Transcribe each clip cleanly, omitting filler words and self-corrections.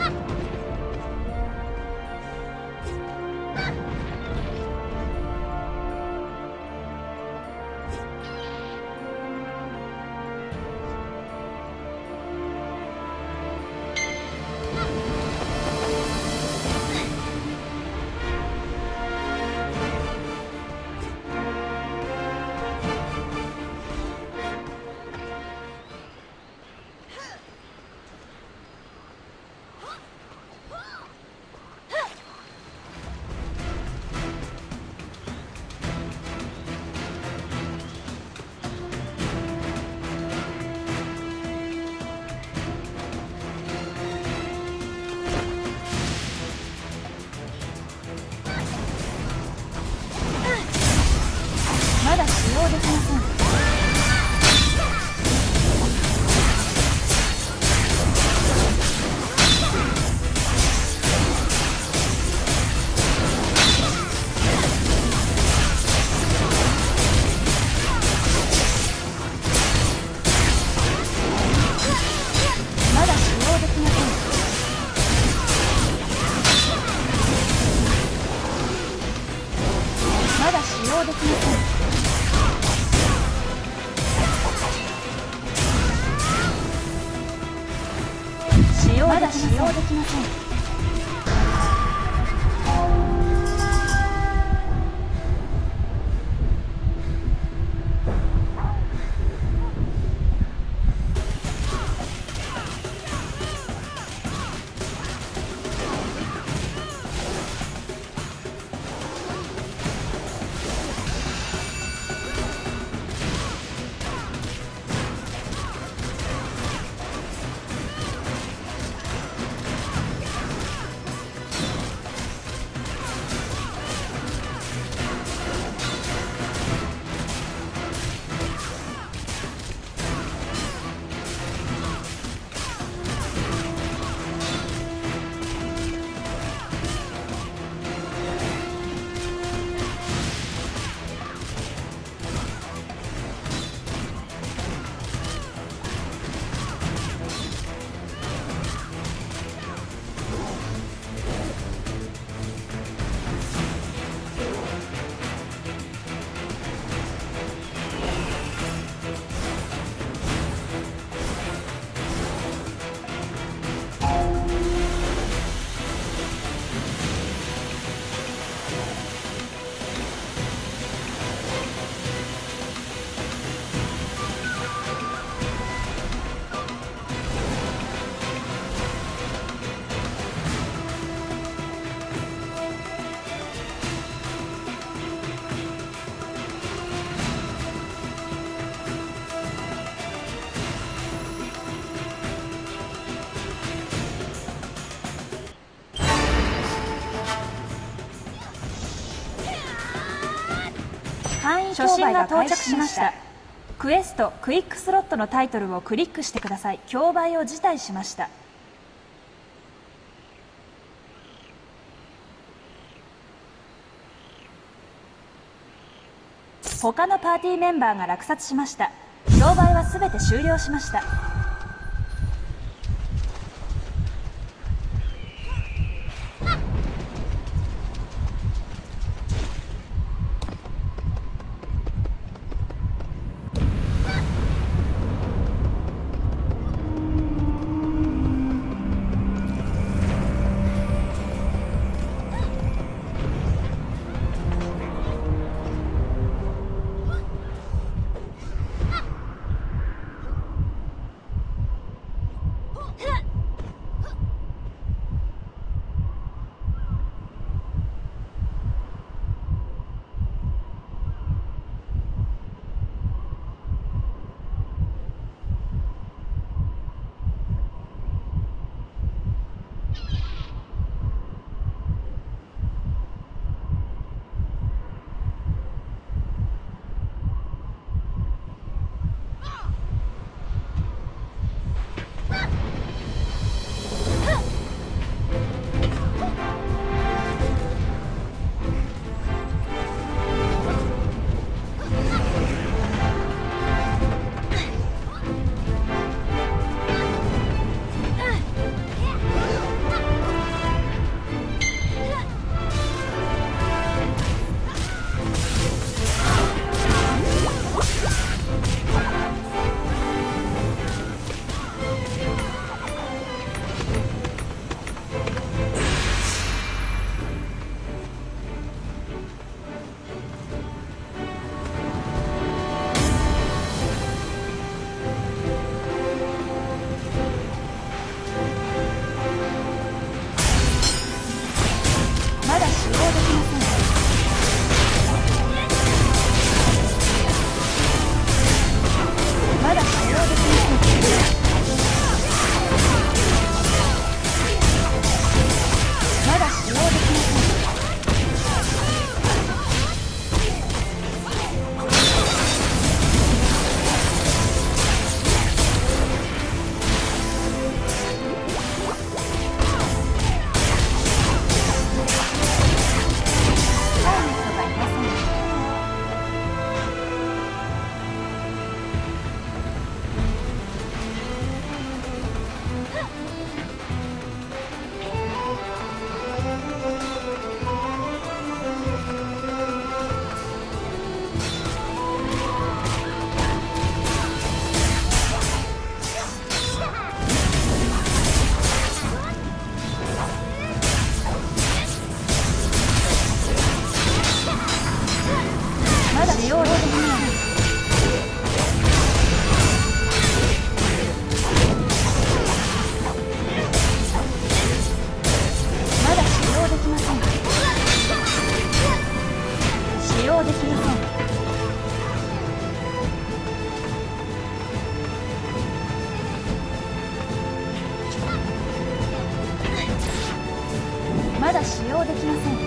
まだ使用できません。まだ使用できません。まだ使用できません。まだ使用できません。初心が到着しました。クエストクイックスロットのタイトルをクリックしてください。競売を辞退しました。他のパーティーメンバーが落札しました。競売は全て終了しました。 きません。使用できません。まだ使用できません。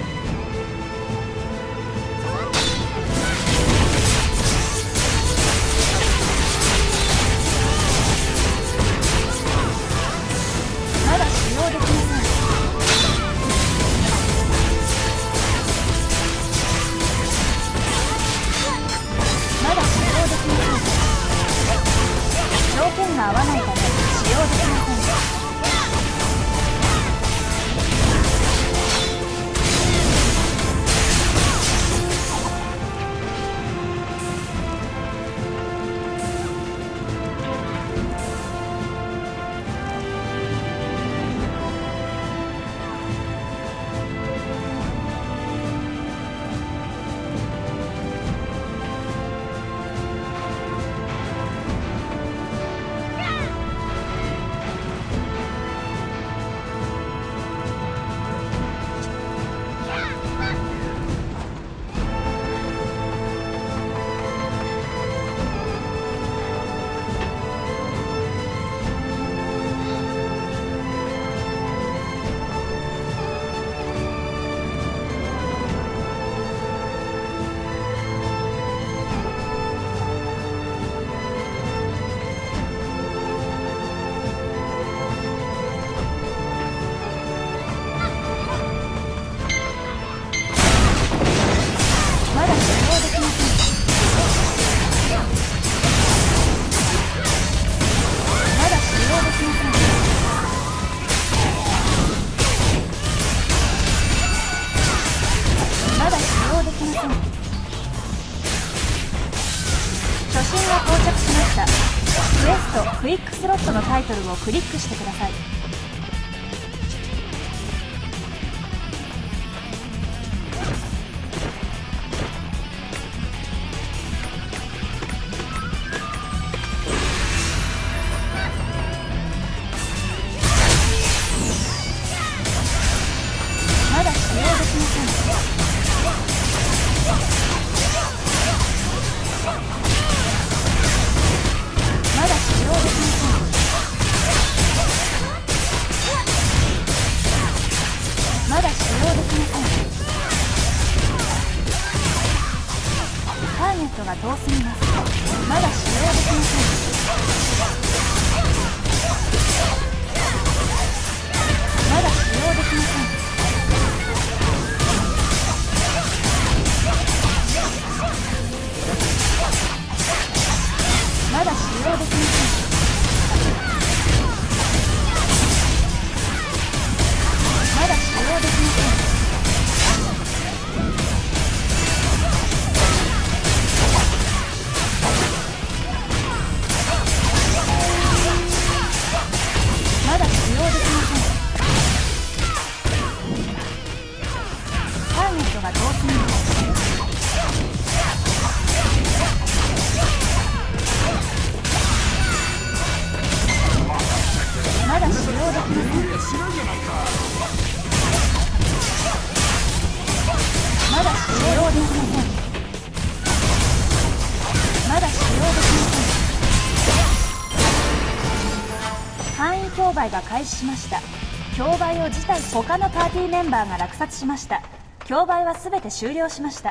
まだ使用できません。まだ使用できません。条件が合わないため使用できません。クイックスロットのタイトルをクリックしてください。まだ使用できません。まだ使用できません。まだ使用できません。ターゲットが遠すぎます。まだ使用できません。まだ使用できません。まだ使用できません。まだ使用できません。まだ使用できません。ターゲットが遠すぎます。まだ使用できません。まだ使用できません。まだ使用できません。範囲競売が開始しました。競売を辞退し、他のパーティーメンバーが落札しました。競売はすべて終了しました。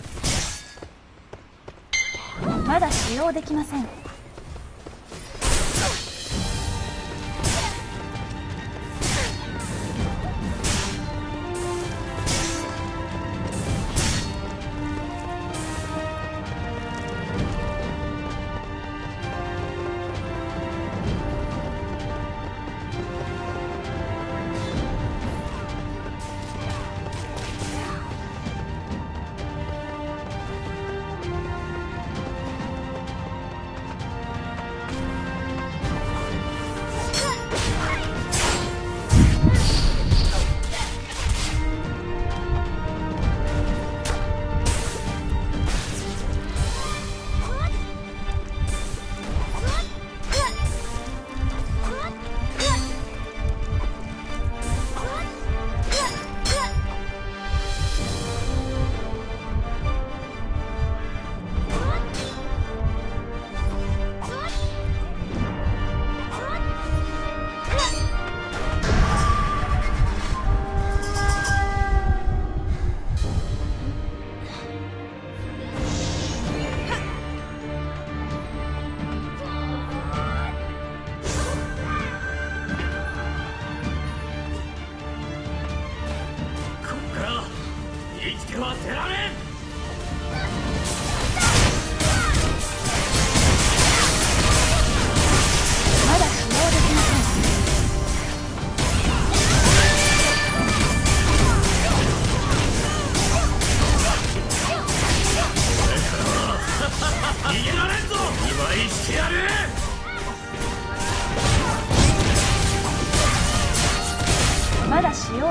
まだ使用できません。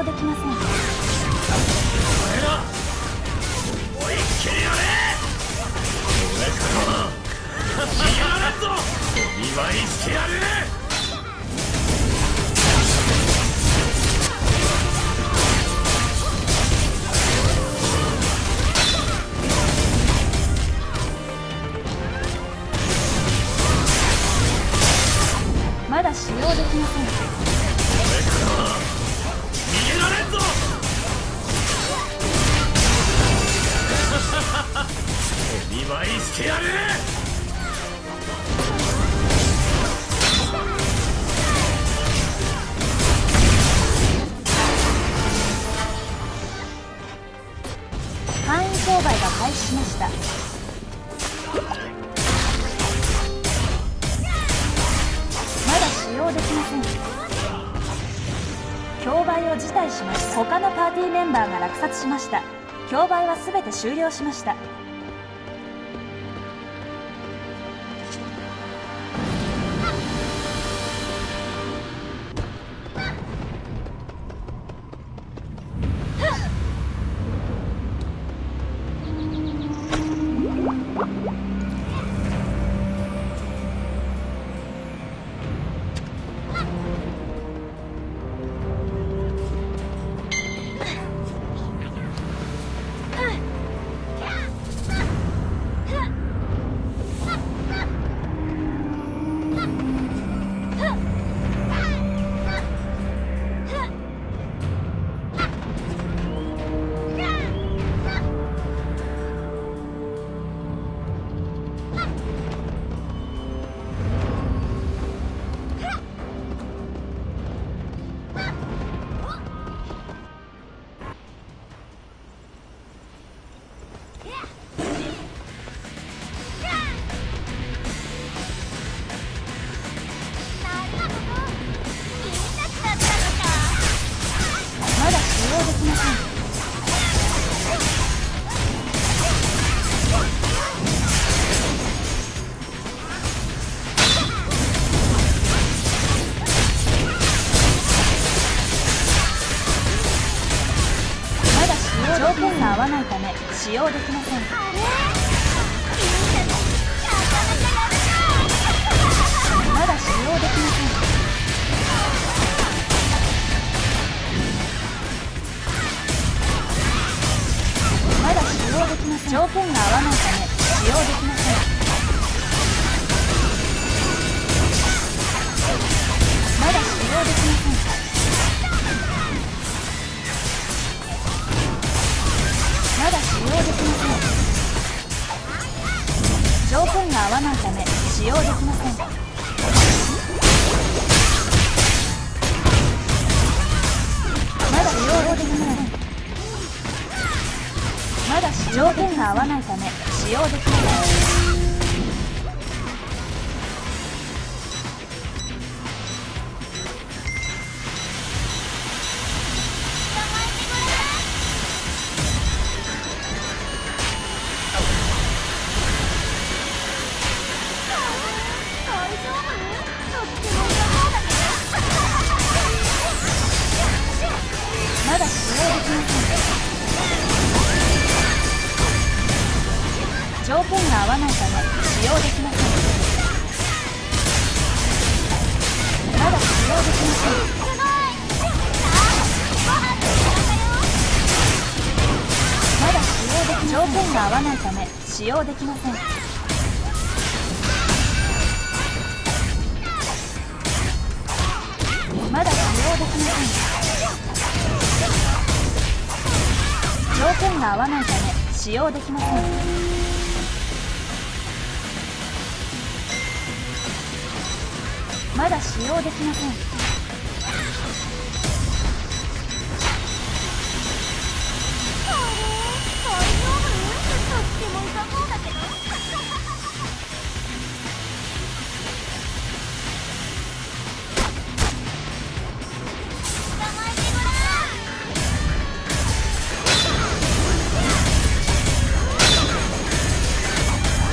できません。 俺ら思いっきりやれ。俺から逃げられんぞ。お見舞いしてやる。 まだ使用できません。 俺から逃げられんぞ。お見舞いしてやる。 範囲競売が開始しました。使用できません。競売を辞退しました。他のパーティーメンバーが落札しました。競売は全て終了しました。条件が合わないため使用できません。まだ使用できません。まだ使用できません。条件が合わないため使用できません。まだ使用できません。まだ使用できません。条件が合わないため使用できません。まだ使用できません。まだ条件が合わないため使用できません。まだ使用できません。条件が合わないため使用できません。まだ使用できません。まだ使用できません。条件が合わないため使用できません。まだ使用できません。条件が合わないため使用できません。まだ使用できません。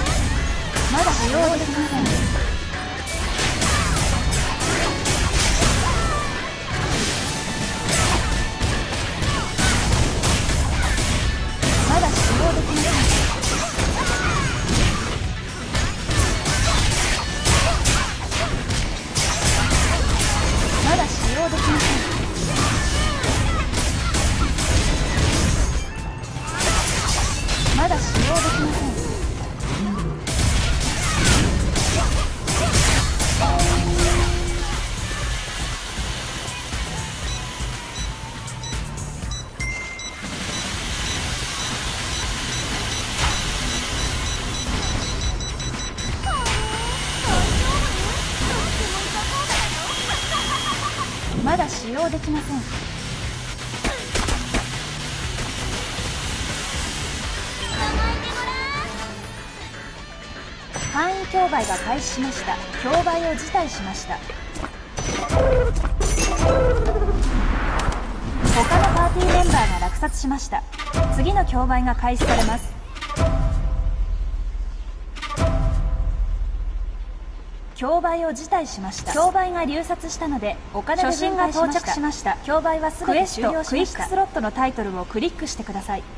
まだ使用できません。 まだ使用できません。範囲競売が開始しました。競売を辞退しました。他のパーティーメンバーが落札しました。次の競売が開始されます。競売を辞退しました。競売が流殺したのでお金で分配しました。初心が到着しました。競売はすべて終了しました。クエスト、クイックスロットのタイトルをクリックしてください。